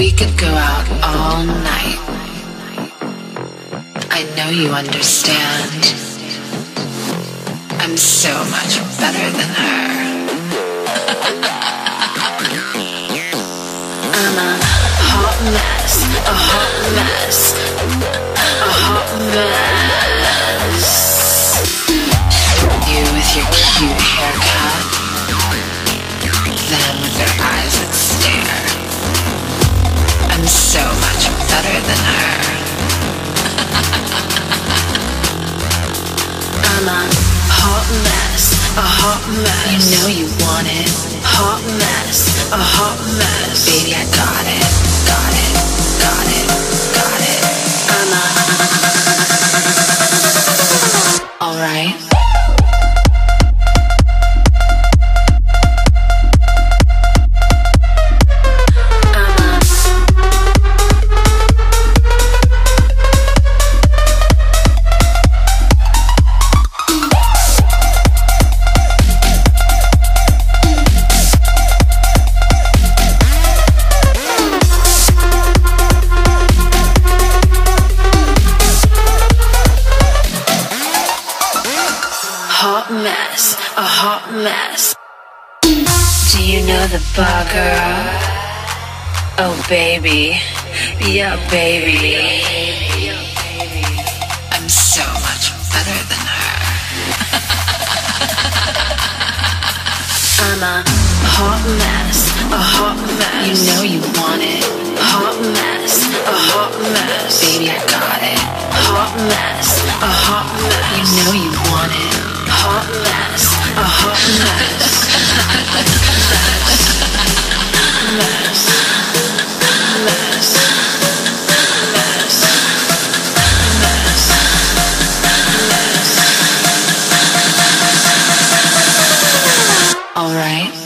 We could go out all night. I know you understand. I'm so much better than her. I'm a hot mess, a hot mess, a hot mess. You with your cute haircut, them with their eyes that stare. I'm so much better than her. I'm a hot mess, a hot mess. You know you want it. Hot mess, a hot mess. Baby, I got it, got it, got it, got it. I'm a alright. A hot mess. Do you know the bar girl? Oh baby, yeah baby. I'm so much better than her. I'm a hot mess, a hot mess. You know you want it. Hot mess, a hot mess. Baby, I got it. Hot mess, a hot mess. You know you want it. Hot mess, a hot mess. Mess, mess, mess, mess, mess. All right.